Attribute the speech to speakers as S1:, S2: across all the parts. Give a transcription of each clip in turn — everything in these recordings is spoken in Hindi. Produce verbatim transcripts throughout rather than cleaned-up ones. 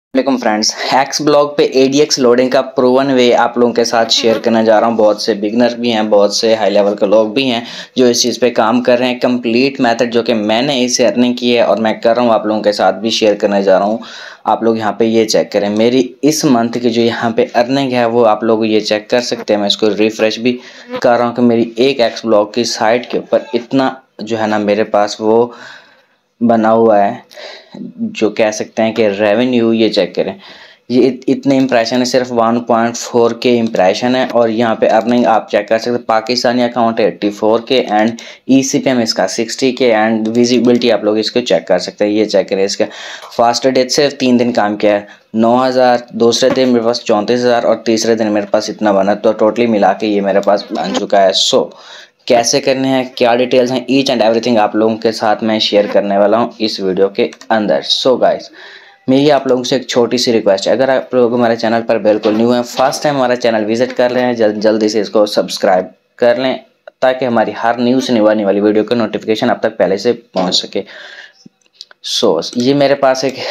S1: वालेकुम फ्रेंड्स, एक्स ब्लॉग पे एडीएक्स लोडिंग का प्रूवन वे आप लोगों के साथ शेयर करने जा रहा हूँ। बहुत से बिगनर भी हैं, बहुत से हाई लेवल के लोग भी हैं जो इस चीज़ पे काम कर रहे हैं। कंप्लीट मेथड जो कि मैंने इसे अर्निंग की है और मैं कर रहा हूँ आप लोगों के साथ भी शेयर करने जा रहा हूँ। आप लोग यहाँ पे ये चेक करें, मेरी इस मंथ की जो यहाँ पे अर्निंग है वो आप लोग ये चेक कर सकते हैं। मैं इसको रिफ्रेश भी कर रहा हूँ कि मेरी एक एक्स ब्लॉग की साइट के ऊपर इतना जो है ना मेरे पास वो बना हुआ है, जो कह सकते हैं कि रेवेन्यू। ये चेक करें, ये इत, इतने इम्प्रेशन है, सिर्फ one point four K impression है। और यहाँ पे अर्निंग आप चेक कर सकते हैं, पाकिस्तानी अकाउंट है eighty four K and E C P M इसका सिक्सटी के एंड विजिबिलिटी आप लोग इसको चेक कर सकते हैं। ये चेक करें, इसका फास्ट डेट सिर्फ तीन दिन काम किया है, नौ हज़ार, दूसरे दिन मेरे पास चौंतीस हज़ार और तीसरे दिन मेरे पास इतना बना, तो टोटली मिला के ये मेरे पास बन चुका है। सो कैसे करने हैं, क्या डिटेल्स हैं, ईच एंड एवरीथिंग आप लोगों के साथ मैं शेयर करने वाला हूं इस वीडियो के अंदर। सो गाइस, मेरी आप लोगों से एक छोटी सी रिक्वेस्ट है, अगर आप लोग हमारे चैनल पर बिल्कुल न्यू हैं, फर्स्ट टाइम हमारा चैनल विजिट कर रहे हैं, जल, जल्दी से इसको सब्सक्राइब कर लें ताकि हमारी हर न्यू से न्यू आने वाली वीडियो का नोटिफिकेशन आप तक पहले से पहुँच सके। सो so, ये मेरे पास एक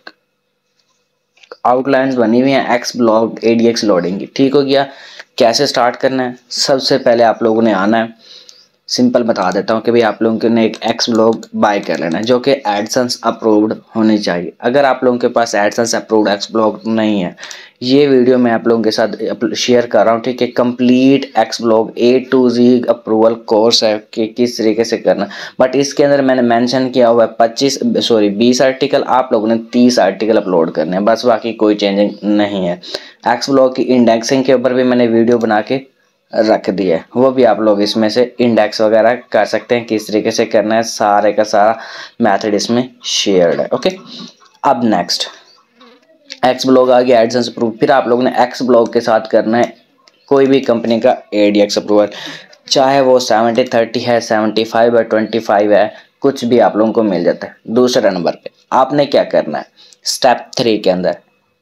S1: आउटलाइंस बनी हुई हैं एक्स ब्लॉग एडीएक्स लोडिंग की। ठीक हो गया, कैसे स्टार्ट करना है? सबसे पहले आप लोगों ने आना है, सिंपल बता देता हूँ कि भाई आप लोगों ने एक एक्स ब्लॉग बाय कर लेना है जो कि एडसेंस अप्रूव्ड होनी चाहिए। अगर आप लोगों के पास एडसेंस अप्रूव्ड एक्स ब्लॉग नहीं है, ये वीडियो मैं आप लोगों के साथ शेयर कर रहा हूँ। ठीक है, complete x blog A to Z approval course है कि किस तरीके से करना। बट इसके अंदर मैंने मेंशन किया हुआ है पच्चीस सॉरी बीस आर्टिकल, आप लोगों ने तीस आर्टिकल अपलोड करने हैं, बस बाकी कोई चेंजिंग नहीं है। एक्स ब्लॉग की इंडेक्सिंग के ऊपर भी मैंने वीडियो बना के रख दिया है, वो भी आप लोग इसमें से इंडेक्स वगैरह कर सकते हैं, किस तरीके से करना है, सारे का सारा मेथड इसमें शेयर्ड है। ओके, अब नेक्स्ट एक्स ब्लॉग आ गया, एडसेंस अप्रूव। फिर आप लोगों ने एक्स ब्लॉग के साथ करना है कोई भी कंपनी का एडीएक्स अप्रूवल, चाहे वो सेवेंटी थर्टी है, सेवेंटी फाइव है, ट्वेंटी फाइव है, कुछ भी आप लोगों को मिल जाता है। दूसरे नंबर पे आपने क्या करना है, स्टेप थ्री के अंदर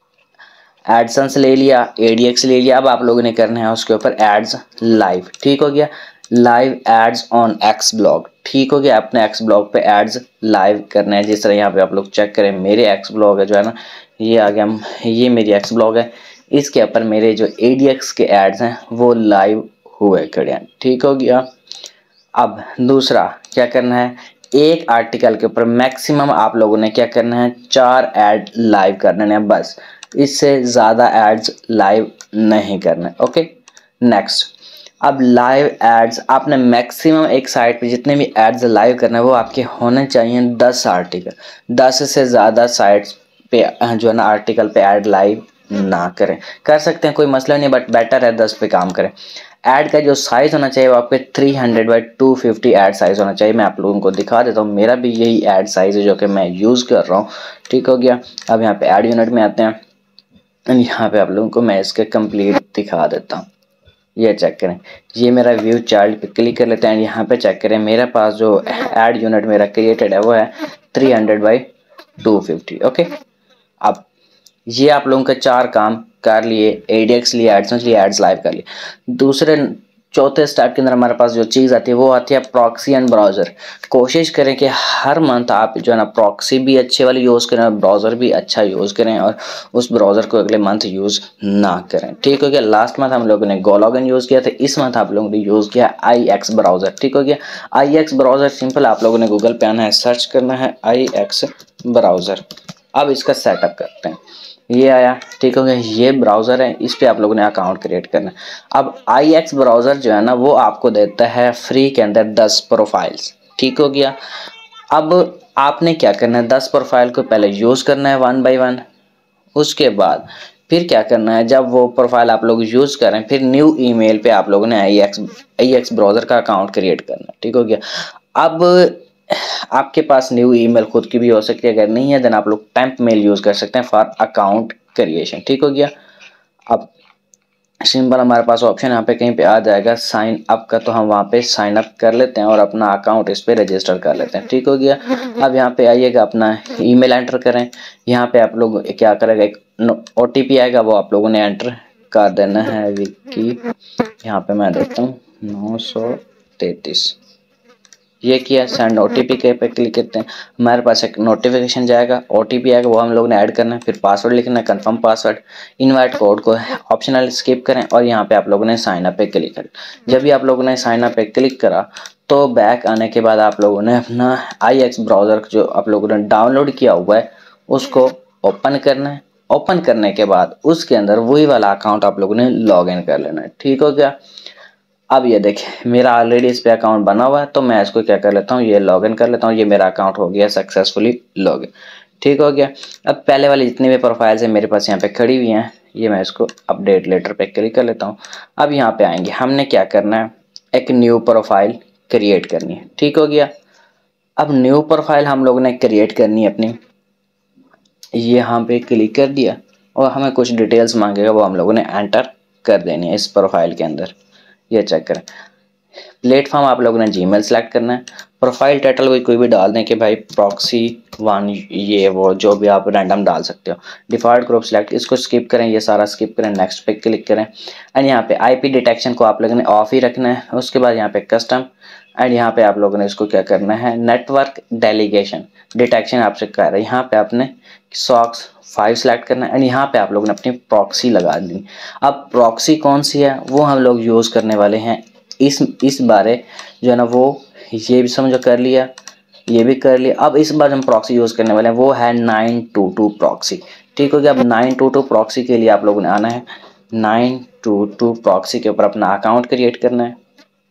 S1: एडसेंस ले लिया, एडीएक्स ले लिया, अब आप लोगों ने करना है उसके ऊपर एड्स लाइव। ठीक हो गया, live ads on x blog. ठीक हो गया, अपने एक्स ब्लॉग पे एड्स लाइव करना है। जिस तरह यहाँ पे आप लोग चेक करें, मेरे एक्स ब्लॉग है जो है ना, ये आ गया, ये मेरी एक्स ब्लॉग है, इसके ऊपर मेरे जो एडीएक्स के एड्स हैं वो लाइव हुए खड़े हैं। ठीक हो गया, अब दूसरा क्या करना है, एक आर्टिकल के ऊपर मैक्सिमम आप लोगों ने क्या करना है, चार ऐड लाइव करने हैं, बस इससे ज़्यादा एड्स लाइव नहीं करना। ओके, नेक्स्ट, अब लाइव एड्स आपने मैक्सिमम एक साइट पे जितने भी एड्स लाइव करना है वो आपके होने चाहिए दस आर्टिकल। दस से ज़्यादा साइट्स पे जो है ना आर्टिकल पे ऐड लाइव ना करें। कर सकते हैं, कोई मसला नहीं, बट बेटर है दस पे काम करें। ऐड का जो साइज होना चाहिए वो आपके three hundred by two fifty ad size होना चाहिए। मैं आप लोगों को दिखा देता हूँ, मेरा भी यही ऐड साइज है जो कि मैं यूज़ कर रहा हूँ। ठीक हो गया, अब यहाँ पे ऐड यूनिट में आते हैं, यहाँ पे आप लोगों को मैं इसके कंप्लीट दिखा देता हूँ। ये चेक करें, ये मेरा व्यू चार्ट पे क्लिक कर लेते हैं, यहाँ पे चेक करें मेरे पास जो ऐड यूनिट मेरा क्रिएटेड है वो है three hundred by two fifty. Okay, अब ये आप लोगों के चार काम कर लिए, एडीएक्स लिए, एडसेंस लिए, एड्स लाइव कर लिए। दूसरे चौथे स्टेप के अंदर हमारे पास जो चीज़ आती है वो आती है प्रॉक्सी एंड ब्राउज़र। कोशिश करें कि हर मंथ आप जो है ना प्रॉक्सी भी अच्छे वाली यूज़ करें और ब्राउज़र भी अच्छा यूज़ करें, और उस ब्राउज़र को अगले मंथ यूज़ ना करें। ठीक हो गया, लास्ट मंथ हम लोगों ने गो लॉगिन यूज़ किया था, इस मंथ आप लोगों ने यूज़ किया आई एक्स ब्राउज़र। ठीक हो गया, आई एक्स ब्राउज़र सिंपल आप लोगों ने गूगल पे आना है, सर्च करना है आई एक्स ब्राउज़र। अब इसका सेटअप करते हैं, ये आया। ठीक हो गया, ये ब्राउज़र है, इस पे आप लोगों ने अकाउंट क्रिएट करना है। अब आई एक्स ब्राउज़र जो है ना वो आपको देता है फ्री के अंदर दस प्रोफाइल्स। ठीक हो गया, अब आपने क्या करना है, दस प्रोफाइल को पहले यूज़ करना है वन बाय वन। उसके बाद फिर क्या करना है, जब वो प्रोफाइल आप लोग यूज़ करें फिर न्यू ईमेल पे आप लोगों ने I X I X browser का अकाउंट क्रिएट करना है। ठीक हो गया, अब आपके पास न्यू ईमेल खुद की भी हो सकती है, अगर नहीं है देन आप लोग टेम्प मेल यूज़ कर सकते हैं फॉर अकाउंट क्रिएशन। ठीक हो गया, अब सिंपल हमारे पास ऑप्शन यहाँ पे कहीं पे आ जाएगा साइन अप का, तो हम वहाँ पे साइन अप कर लेते हैं और अपना अकाउंट इस पे रजिस्टर कर लेते हैं। ठीक हो गया, अब यहाँ पे आइएगा, अपना ईमेल एंटर करें। यहाँ पे आप लोग क्या करेगा, एक ओ टी पी आएगा, वो आप लोगों ने एंटर कर देना है। विक्की, यहाँ पे मैं देता हूँ नौ सौ तैतीस। ये किया, सेंड ओटीपी के पे क्लिक करते हैं, हमारे पास एक नोटिफिकेशन जाएगा, ओटीपी आएगा, वो हम लोग ने ऐड करना है, फिर पासवर्ड लिखना है, कंफर्म पासवर्ड, इनवाइट कोड को ऑप्शनल स्किप करें और यहाँ पे आप लोगों ने साइन अप पे क्लिक करें। जब भी आप लोगों ने साइन अप पे क्लिक करा तो बैक आने के बाद आप लोगों ने अपना आई एक्स ब्राउज़र जो आप लोगों ने डाउनलोड किया हुआ है उसको ओपन करना है। ओपन करने के बाद उसके अंदर वही वाला अकाउंट आप लोगों ने लॉग इन कर लेना है। ठीक हो गया। अब ये देखिए मेरा ऑलरेडी इस पे अकाउंट बना हुआ है तो मैं इसको क्या कर लेता हूँ, ये लॉगिन कर लेता हूँ। ये मेरा अकाउंट हो गया सक्सेसफुली लॉगिन। ठीक हो गया। अब पहले वाली जितनी भी प्रोफाइल्स है मेरे पास यहाँ पे खड़ी हुई हैं, ये मैं इसको अपडेट लेटर पे क्लिक कर लेता हूँ। अब यहाँ पे आएंगे, हमने क्या करना है, एक न्यू प्रोफाइल क्रिएट करनी है। ठीक हो गया। अब न्यू प्रोफाइल हम लोगों ने क्रिएट करनी है अपनी, ये यहाँ पे क्लिक कर दिया और हमें कुछ डिटेल्स मांगेगा वो हम लोगों ने एंटर कर देनी है इस प्रोफाइल के अंदर। ये चेक करें। प्लेटफॉर्म आप लोगों ने जीमेल सेलेक्ट करना है। प्रोफाइल टाइटल कोई कोई भी डाल दें कि भाई प्रॉक्सी वन, ये वो जो भी आप रैंडम डाल सकते हो। डिफॉल्ट ग्रुप सेलेक्ट, इसको स्किप करें, ये सारा स्किप करें, नेक्स्ट पे क्लिक करें। एंड यहाँ पे आईपी डिटेक्शन को आप लोगों ने ऑफ ही रखना है। उसके बाद यहाँ पे कस्टम, एंड यहाँ पे आप लोगों ने इसको क्या करना है, नेटवर्क डेलीगेशन डिटेक्शन आपसे कह रहा है, यहाँ पे आपने सॉक्स फाइव सेलेक्ट करना है। एंड यहाँ पे आप लोगों ने अपनी प्रॉक्सी लगा दी। अब प्रॉक्सी कौन सी है वो हम लोग यूज़ करने वाले हैं इस इस बारे जो है ना, वो ये भी समझो कर लिया, ये भी कर लिया। अब इस बार हम प्रॉक्सी यूज़ करने वाले हैं वो है नाइन टू टू प्रॉक्सी। ठीक हो गया। अब नाइन टू टू प्रॉक्सी के लिए आप लोगों ने आना है, नाइन टू टू प्रॉक्सी के ऊपर अपना अकाउंट क्रिएट करना है।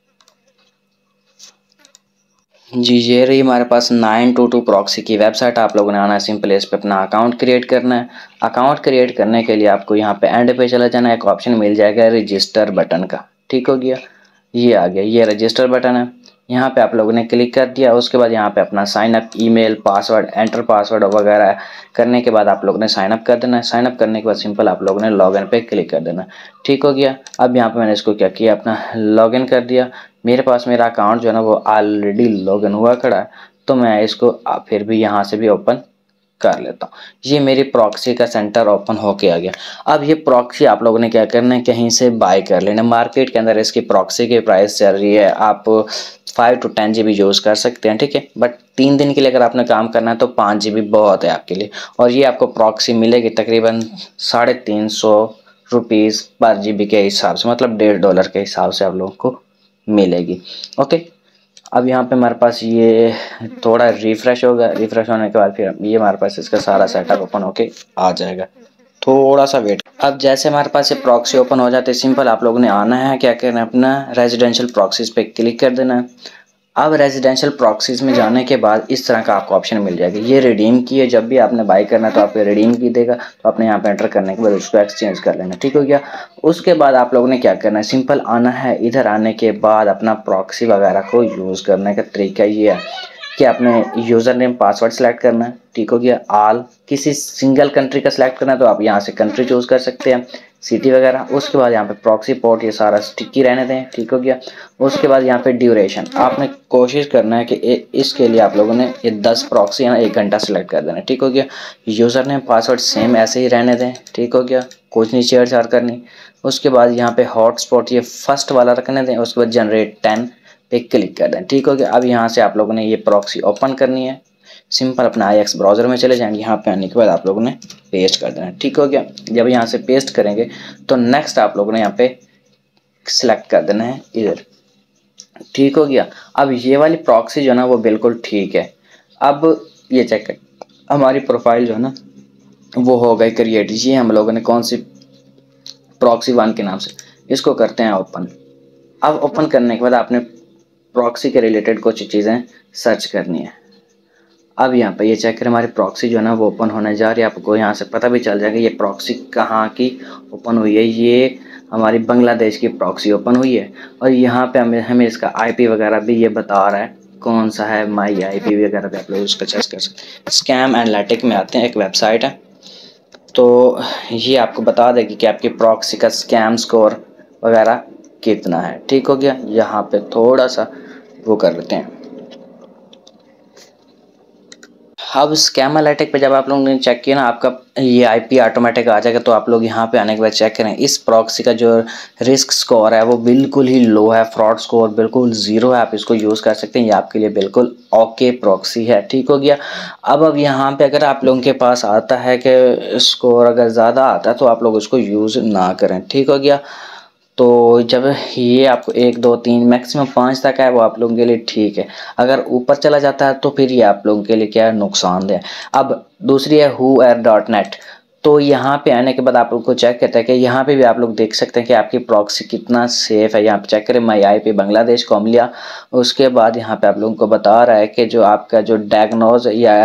S1: जी ये रही हमारे पास नाइन टू टू प्रॉक्सी की वेबसाइट। आप लोगों ने आना है, सिंपल इस पे अपना अकाउंट क्रिएट करना है। अकाउंट क्रिएट करने के लिए आपको यहाँ पे एंड पे चला जाना है, एक ऑप्शन मिल जाएगा रजिस्टर बटन का। ठीक हो गया। ये आ गया, ये रजिस्टर बटन है, यहाँ पे आप लोगों ने क्लिक कर दिया। उसके बाद यहाँ पे अपना sign up, email, password, enter password वगैरह करने के बाद आप लोगों ने साइन अप कर देना है। साइन अप करने के बाद सिंपल आप लोगों ने लॉगिन पे क्लिक कर देना। ठीक हो गया। अब यहाँ पे मैंने इसको क्या किया, अपना लॉगिन कर दिया। मेरे पास मेरा अकाउंट जो है ना वो ऑलरेडी लॉगिन हुआ खड़ा है, तो मैं इसको फिर भी यहाँ से भी ओपन कर लेता हूँ। ये मेरी प्रॉक्सी का सेंटर ओपन होके आ गया। अब ये प्रॉक्सी आप लोगों ने क्या करना है, कहीं से बाय कर लेना। मार्केट के अंदर इसकी प्रॉक्सी की प्राइस चल रही है, आप five to ten G B use कर सकते हैं। ठीक है। बट तीन दिन के लिए अगर आपने काम करना है तो पाँच जी बी बहुत है आपके लिए। और ये आपको प्रॉक्सी मिलेगी तकरीबन साढ़े तीन सौ रुपीज़ पर जी बी के हिसाब से, मतलब डेढ़ डॉलर के हिसाब से आप लोगों को मिलेगी। ओके। अब यहाँ पे हमारे पास ये थोड़ा रिफ्रेश होगा, रिफ्रेश होने के बाद फिर ये हमारे पास इसका सारा सेटअप ओपन होके आ जाएगा। थोड़ा सा वेट। अब जैसे हमारे पास ये प्रॉक्सी ओपन हो जाते हैं, सिंपल आप लोगों ने आना है, क्या करना है, अपना रेजिडेंशियल प्रॉक्सीज पे क्लिक कर देना है। अब रेजिडेंशियल प्रॉक्सीज में जाने के बाद इस तरह का आपको ऑप्शन मिल जाएगा, ये रिडीम की है। जब भी आपने बाय करना है तो आपको रिडीम की देगा, तो आपने यहाँ पे एंटर करने के बाद उसको एक्सचेंज कर लेना। ठीक हो गया। उसके बाद आप लोगों ने क्या करना है, सिंपल आना है। इधर आने के बाद अपना प्रॉक्सी वगैरह को यूज़ करने का तरीका ये है कि आपने यूज़र नेम पासवर्ड सेलेक्ट करना है। ठीक हो गया। आल किसी सिंगल कंट्री का सिलेक्ट करना है तो आप यहाँ से कंट्री चूज़ कर सकते हैं, सिटी वगैरह। उसके बाद यहाँ पे प्रॉक्सी पोर्ट ये सारा स्टिकी रहने दें। ठीक हो गया। उसके बाद यहाँ पे ड्यूरेशन आपने कोशिश करना है कि इसके लिए आप लोगों ने ये दस प्रॉक्सी है ना एक घंटा सेलेक्ट कर देना। ठीक हो गया। यूज़र नेम पासवर्ड सेम ऐसे ही रहने दें। ठीक हो गया। कुछ नहीं छेड़छाड़ करनी। उसके बाद यहाँ पे हॉटस्पॉट ये फर्स्ट वाला रखने दें। उसके बाद जनरेट टेन पे क्लिक कर दें। ठीक हो गया। अब यहाँ से आप लोगों ने ये प्रॉक्सी ओपन करनी है। सिंपल अपना आई एक्स ब्राउज़र में चले जाएंगे, यहाँ पे आने के बाद आप लोगों ने पेस्ट कर देना। ठीक हो गया। जब यहाँ से पेस्ट करेंगे तो नेक्स्ट आप लोगों ने यहाँ पे सिलेक्ट कर देना है इधर। ठीक हो गया। अब ये वाली प्रॉक्सी जो है ना वो बिल्कुल ठीक है। अब ये चेक कर, हमारी प्रोफाइल जो है ना वो हो गई क्रिएट। ये हम लोगों ने कौन सी, प्रॉक्सी वन के नाम से, इसको करते हैं ओपन। अब ओपन करने के बाद आपने प्रॉक्सी के रिलेटेड कुछ चीज़ें सर्च करनी है। अब यहाँ पे ये चेक करें, हमारी प्रॉक्सी जो है ना वो ओपन होने जा रही है। आपको यहाँ से पता भी चल जाएगा ये प्रॉक्सी कहाँ की ओपन हुई है। ये हमारी बांग्लादेश की प्रॉक्सी ओपन हुई है। और यहाँ पे हमें हमें इसका आईपी वगैरह भी ये बता रहा है कौन सा है, माई आईपी वगैरह भी आप लोग उसका चेक कर सकते हैं। स्कैम एनालिटिक में आते हैं, एक वेबसाइट है, तो ये आपको बता देगी कि आपकी प्रॉक्सी का स्कैम स्कोर वगैरह कितना है। ठीक हो गया। यहाँ पे थोड़ा सा वो कर लेते हैं। अब स्कैमर अटैक पे जब आप लोगों ने चेक किया ना, आपका ये आईपी ऑटोमेटिक आ जाएगा। तो आप लोग यहाँ पे आने के बाद चेक करें, इस प्रॉक्सी का जो रिस्क स्कोर है वो बिल्कुल ही लो है, फ्रॉड स्कोर बिल्कुल ज़ीरो है। आप इसको यूज़ कर सकते हैं, ये आपके लिए बिल्कुल ओके प्रॉक्सी है। ठीक हो गया। अब अब यहाँ पे अगर आप लोगों के पास आता है कि स्कोर अगर ज़्यादा आता है तो आप लोग उसको यूज़ ना करें। ठीक हो गया। तो जब ये आपको एक दो तीन मैक्सिमम पाँच तक है वो आप लोगों के लिए ठीक है। अगर ऊपर चला जाता है तो फिर ये आप लोगों के लिए क्या है, नुकसानदेह है। अब दूसरी है हु एयर डॉट नेट। तो यहाँ पे आने के बाद आप लोग को चेक करते हैं कि यहाँ पे भी आप लोग देख सकते हैं कि आपकी प्रॉक्सी कितना सेफ है। यहाँ पे चेक करें, my I P Bangladesh com लिया। उसके बाद यहाँ पे आप लोगों को बता रहा है कि जो आपका जो डायग्नोज या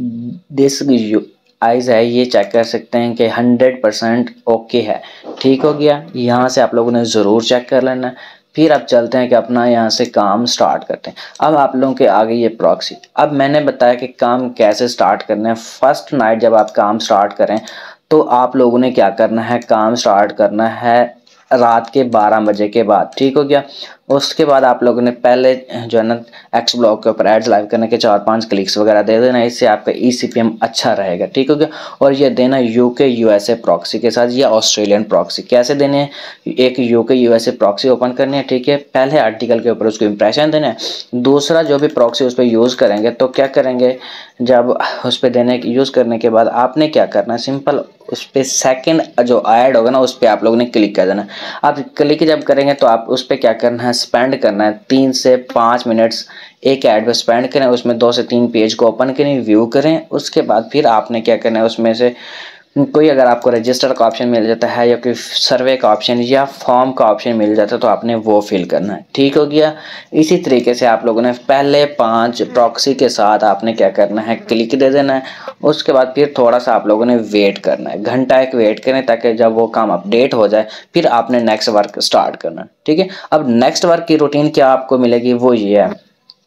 S1: डिस्क आइज है ये चेक कर सकते हैं कि हंड्रेड परसेंट ओके है। ठीक हो गया। यहाँ से आप लोगों ने ज़रूर चेक कर लेना है। फिर आप चलते हैं कि अपना यहाँ से काम स्टार्ट करते हैं। अब आप लोगों के आगे ये प्रॉक्सी, अब मैंने बताया कि काम कैसे स्टार्ट करना है। फर्स्ट नाइट जब आप काम स्टार्ट करें तो आप लोगों ने क्या करना है, काम स्टार्ट करना है रात के बारह बजे के बाद। ठीक हो गया। उसके बाद आप लोगों ने पहले जो है ना एक्स ब्लॉग के ऊपर एड्स लाइव करने के चार पांच क्लिक्स वगैरह दे देना, इससे आपका ई सी पी एम अच्छा रहेगा। ठीक हो गया। और ये देना यूके यूएसए प्रॉक्सी के साथ या ऑस्ट्रेलियन प्रॉक्सी। कैसे देने हैं, एक यूके यूएसए प्रॉक्सी ओपन करनी है। ठीक है। पहले आर्टिकल के ऊपर उसको इंप्रेशन देना है। दूसरा जो भी प्रॉक्सी उस पर यूज़ करेंगे तो क्या करेंगे, जब उस पर देने की यूज़ करने के बाद आपने क्या करना है, सिंपल उस पर सेकेंड जो ऐड होगा ना उस पर आप लोगों ने क्लिक कर देना। आप क्लिक जब करेंगे तो आप उस पर क्या करना है, स्पेंड करना है तीन से पाँच मिनट्स एक ऐड पे स्पेंड करें। उसमें दो से तीन पेज को ओपन करें, व्यू करें। उसके बाद फिर आपने क्या करना है, उसमें से कोई अगर आपको रजिस्टर का ऑप्शन मिल जाता है या कोई सर्वे का ऑप्शन या फॉर्म का ऑप्शन मिल जाता है तो आपने वो फिल करना है। ठीक हो गया। इसी तरीके से आप लोगों ने पहले पांच प्रॉक्सी के साथ आपने क्या करना है, क्लिक दे देना है। उसके बाद फिर थोड़ा सा आप लोगों ने वेट करना है, घंटा एक वेट करें ताकि जब वो काम अपडेट हो जाए फिर आपने नेक्स्ट वर्क स्टार्ट करना है। ठीक है। अब नेक्स्ट वर्क की रूटीन क्या आपको मिलेगी, वो ये है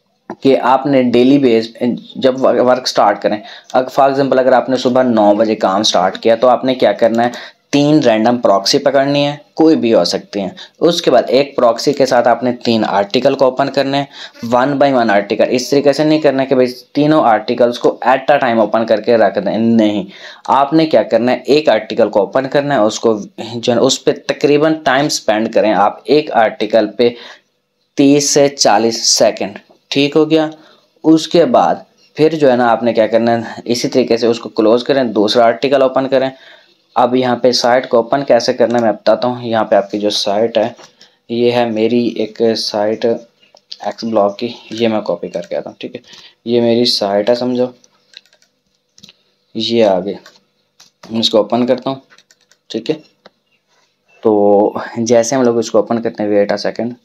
S1: कि आपने डेली बेस जब वर्क स्टार्ट करें, अगर फॉर एग्जांपल अगर आपने सुबह नौ बजे काम स्टार्ट किया तो आपने क्या करना है, तीन रैंडम प्रॉक्सी पकड़नी है, कोई भी हो सकती हैं। उसके बाद एक प्रॉक्सी के साथ आपने तीन आर्टिकल को ओपन करने हैं, वन बाय वन आर्टिकल। इस तरीके से नहीं करना कि भाई तीनों आर्टिकल्स को एट अ टाइम ओपन करके रख दें, नहीं। आपने क्या करना है, एक आर्टिकल को ओपन करना है, उसको जो उस पर तकरीबन टाइम स्पेंड करें आप एक आर्टिकल पे तीस से चालीस सेकेंड। ठीक हो गया। उसके बाद फिर जो है ना आपने क्या करना है, इसी तरीके से उसको क्लोज करें, दूसरा आर्टिकल ओपन करें। अब यहाँ पे साइट को ओपन कैसे करना है मैं बताता हूँ। यहाँ पे आपकी जो साइट है, ये है मेरी एक साइट एक्स ब्लॉग की, ये मैं कॉपी करके आता हूँ। ठीक है। ये मेरी साइट है समझो, ये आगे मैं इसको ओपन करता हूँ। ठीक है। तो जैसे हम लोग इसको ओपन करते हैं, वेट अ सेकेंड,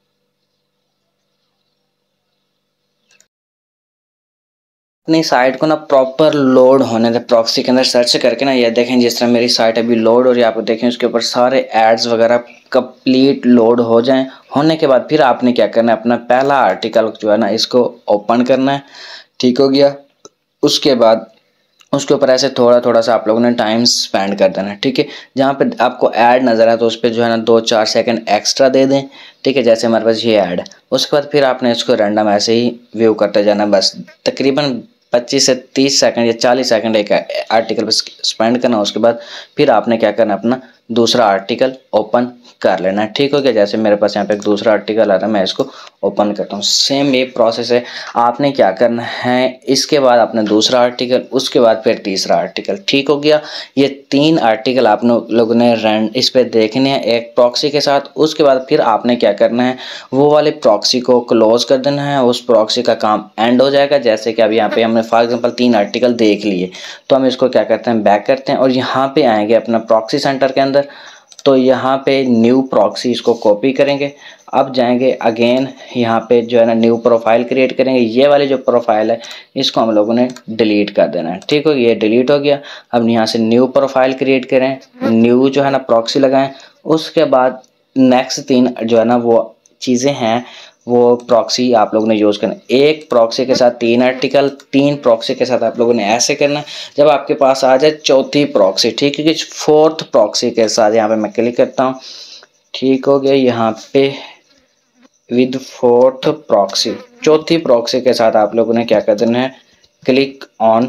S1: अपनी साइट को ना प्रॉपर लोड होने दे। प्रॉक्सी के अंदर सर्च करके ना ये देखें, जिस तरह मेरी साइट अभी लोड हो रही है, आपको देखें उसके ऊपर सारे एड्स वगैरह कंप्लीट लोड हो जाएं। होने के बाद फिर आपने क्या करना है, अपना पहला आर्टिकल जो है ना इसको ओपन करना है। ठीक हो गया। उसके बाद उसके ऊपर ऐसे थोड़ा थोड़ा सा आप लोगों ने टाइम स्पेंड कर देना है। ठीक है। जहाँ पे आपको ऐड नजर आए तो उस पर जो है ना दो चार सेकंड एक्स्ट्रा दे दें। ठीक है। जैसे हमारे पास ये ऐड है, उसके बाद फिर आपने इसको रैंडम ऐसे ही व्यू करते जाना, बस तकरीबन पच्चीस से तीस सेकंड या चालीस सेकंड एक आर्टिकल पर स्पेंड करना। उसके बाद फिर आपने क्या करना, अपना दूसरा आर्टिकल ओपन कर लेना है। ठीक हो गया। जैसे मेरे पास यहाँ पे एक दूसरा आर्टिकल आ रहा है, मैं इसको ओपन करता हूँ। सेम ये प्रोसेस है। आपने क्या करना है, इसके बाद आपने दूसरा आर्टिकल, उसके बाद फिर तीसरा आर्टिकल। ठीक हो गया। ये तीन आर्टिकल आप लोगों ने रैंड इस पे देखने हैं एक प्रॉक्सी के साथ। उसके बाद फिर आपने क्या करना है, वो वाले प्रॉक्सी को क्लोज कर देना है। उस प्रॉक्सी का काम एंड हो जाएगा। जैसे कि अभी यहाँ पे हमने फॉर एग्जांपल तीन आर्टिकल देख लिए, तो हम इसको क्या करते हैं, बैक करते हैं और यहाँ पे आएंगे अपना प्रॉक्सी सेंटर के अंदर। तो यहाँ पे न्यू प्रॉक्सी इसको कॉपी करेंगे। अब जाएंगे अगेन यहाँ पे जो है ना न्यू प्रोफाइल क्रिएट करेंगे। ये वाली जो प्रोफाइल है इसको हम लोगों ने डिलीट कर देना है। ठीक हो गया। ये डिलीट हो गया। अब यहाँ से न्यू प्रोफाइल क्रिएट करें, न्यू जो है ना प्रॉक्सी लगाएं। उसके बाद नेक्स्ट तीन जो है ना वो चीज़ें हैं, वो प्रॉक्सी आप लोगों ने यूज़ करना। एक प्रॉक्सी के साथ तीन आर्टिकल, तीन प्रॉक्सी के साथ आप लोगों ने ऐसे करना। जब आपके पास आ जाए चौथी प्रॉक्सी, ठीक है, कि फोर्थ प्रॉक्सी के साथ यहाँ पे मैं क्लिक करता हूँ। ठीक हो गया। यहाँ पे विद फोर्थ प्रॉक्सी, चौथी प्रॉक्सी के साथ आप लोगों ने क्या कर देना है, क्लिक ऑन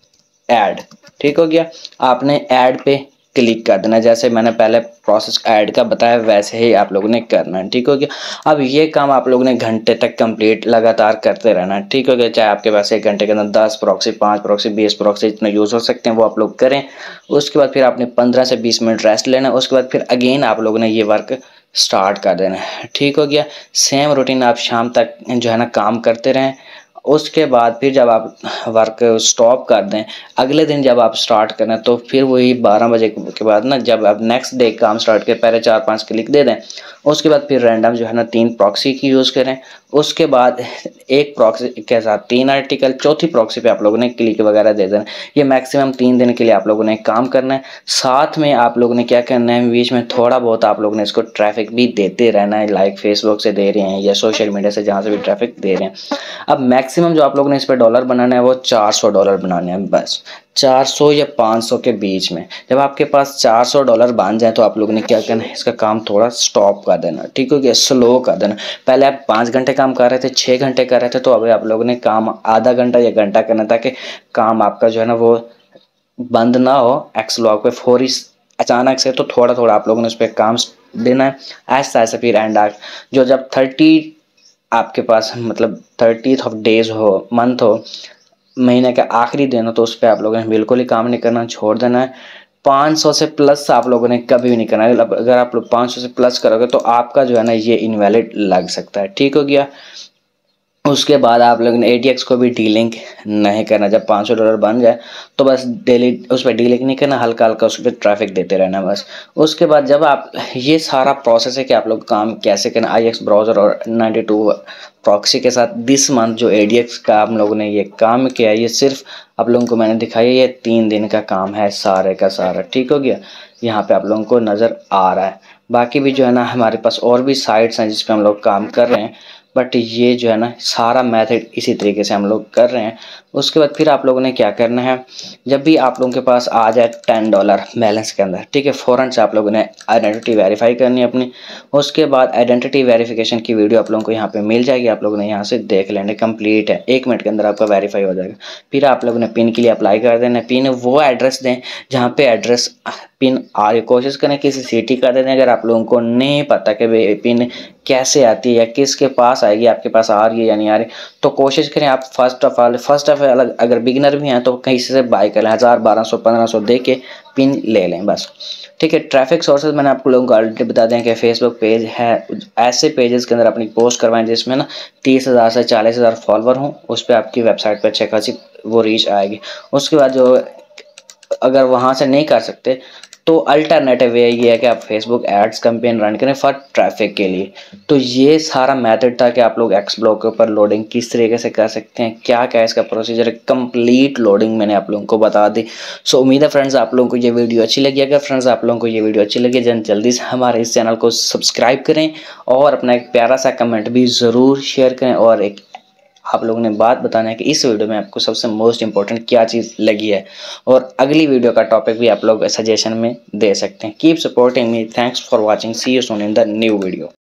S1: ऐड। ठीक हो गया, आपने ऐड पे क्लिक कर देना, जैसे मैंने पहले प्रोसेस ऐड का बताया वैसे ही आप लोगों ने करना है। ठीक हो गया, अब ये काम आप लोगों ने घंटे तक कंप्लीट लगातार करते रहना है। ठीक हो गया, चाहे आपके पास एक घंटे के अंदर दस प्रॉक्सी, पाँच प्रॉक्सी, बीस प्रॉक्सी इतना यूज़ हो सकते हैं, वो आप लोग करें। उसके बाद फिर आपने पंद्रह से बीस मिनट रेस्ट लेना है। उसके बाद फिर अगेन आप लोगों ने ये वर्क स्टार्ट कर देना है। ठीक हो गया, सेम रूटीन आप शाम तक जो है ना काम करते रहें। उसके बाद फिर जब आप वर्क स्टॉप कर दें, अगले दिन जब आप स्टार्ट करें तो फिर वही बारह बजे के बाद ना, जब आप नेक्स्ट डे काम स्टार्ट करें, पहले चार पांच क्लिक दे दें। उसके बाद फिर रैंडम जो है ना तीन प्रॉक्सी की यूज़ करें। उसके बाद एक प्रॉक्सी के साथ तीन आर्टिकल, चौथी प्रॉक्सी पे आप लोगों ने क्लिक वगैरह दे देना। ये मैक्सिमम तीन दिन के लिए आप लोगों ने काम करना है। साथ में आप लोगों ने क्या करना है, बीच में थोड़ा बहुत आप लोगों ने इसको ट्रैफिक भी देते रहना है, लाइक फेसबुक से दे रहे हैं या सोशल मीडिया से जहाँ से भी ट्रैफिक दे रहे हैं। अब मैक्सिमम जो आप लोगों ने इस पर डॉलर बनाना है वो चार सौ डॉलर बनाने हैं, बस चार सौ या पाँच सौ के बीच में। जब आपके पास चार सौ डॉलर बन जाए तो आप लोगों ने क्या करना है, इसका काम थोड़ा स्टॉप कर देना। ठीक हो गया, स्लो कर देना। पहले आप पाँच घंटे काम कर रहे थे, छः घंटे कर रहे थे, तो अभी आप लोगों ने काम आधा घंटा या घंटा करना, ताकि काम आपका जो है ना वो बंद ना हो एक्स ब्लॉग पे फौरी अचानक से। तो थोड़ा थोड़ा आप लोगों ने उस पर काम देना है, ऐसा ऐसा फिर एंड आ जो जब थर्टी आपके पास मतलब थर्टीथ ऑफ डेज हो, मंथ हो, महीने का आखिरी दिन हो, तो उस पर आप लोगों ने बिल्कुल ही काम नहीं करना, छोड़ देना है। पाँच सौ से प्लस आप लोगों ने कभी भी नहीं करना है। अगर आप लोग पाँच सौ से प्लस करोगे तो आपका जो है ना ये इनवैलिड लग सकता है। ठीक हो गया, उसके बाद आप लोगों ने ए टी एक्स को भी डीलिंक नहीं करना। जब पाँच सौ डॉलर बन जाए तो बस डेली उस पर डीलिंक नहीं करना, हल्का हल्का उस पर ट्रैफिक देते रहना बस। उसके बाद जब आप ये सारा प्रोसेस है कि आप लोग काम कैसे करना, आई एक्स ब्राउज़र और नाइन्टी टू प्रॉक्सी के साथ दिस मंथ जो ए डी एक्स का हम लोगों ने ये काम किया है, ये सिर्फ आप लोगों को मैंने दिखाया, ये तीन दिन का काम है सारे का सारा। ठीक हो गया, यहाँ पे आप लोगों को नज़र आ रहा है। बाकी भी जो है ना हमारे पास और भी साइट्स हैं जिस पे हम लोग काम कर रहे हैं, बट ये जो है ना सारा मेथड इसी तरीके से हम लोग कर रहे हैं। उसके बाद फिर आप लोगों ने क्या करना है, जब भी आप लोगों के पास आ जाए टेन डॉलर बैलेंस के अंदर, ठीक है, फ़ौरन से आप लोगों ने आइडेंटिटी वेरीफाई करनी है अपनी। उसके बाद आइडेंटिटी वेरिफिकेशन की वीडियो आप लोगों को यहाँ पे मिल जाएगी, आप लोगों ने यहाँ से देख लेने, कंप्लीट है, एक मिनट के अंदर आपका वेरीफाई हो जाएगा। फिर आप लोगों ने पिन के लिए अप्लाई कर देना। पिन वो एड्रेस दें जहाँ पे एड्रेस पिन आ रही, कोशिश करें किसी सिटी का दे दें। अगर आप लोगों को नहीं पता कि पिन कैसे आती है या किसके पास आएगी, आपके पास आ रही है या नहीं आ रही, तो कोशिश करें आप first of all first of all अगर बिगिनर भी हैं तो कहीं से बाय कर लें, हज़ार बारह सौ पंद्रह सौ दे के पिन ले लें बस। ठीक है, ट्रैफिक सोर्सेज मैंने आप लोगों को ऑलरेडी बता दें कि फेसबुक पेज है, ऐसे पेजेस के अंदर अपनी पोस्ट करवाएं जिसमें ना तीस हज़ार से चालीस हज़ार फॉलोवर हों, उस पर आपकी वेबसाइट पर अच्छी खासी वो रीच आएगी। उसके बाद जो अगर वहाँ से नहीं कर सकते तो अल्टरनेटिव वे ये है कि आप फेसबुक एड्स कैंपेन रन करें फॉर ट्रैफिक के लिए। तो ये सारा मेथड था कि आप लोग एक्स ब्लॉग के ऊपर लोडिंग किस तरीके से कर सकते हैं, क्या क्या इसका प्रोसीजर है, कंप्लीट लोडिंग मैंने आप लोगों को बता दी। सो उम्मीद है फ्रेंड्स आप लोगों को ये वीडियो अच्छी लगी। अगर फ्रेंड्स आप लोगों को ये वीडियो अच्छी लगी जन जल्दी से हमारे इस चैनल को सब्सक्राइब करें और अपना एक प्यारा सा कमेंट भी ज़रूर शेयर करें। और एक आप लोगों ने बात बताना है कि इस वीडियो में आपको सबसे मोस्ट इंपॉर्टेंट क्या चीज़ लगी है, और अगली वीडियो का टॉपिक भी आप लोग सजेशन में दे सकते हैं। Keep supporting me, thanks for watching, see you soon in the new video.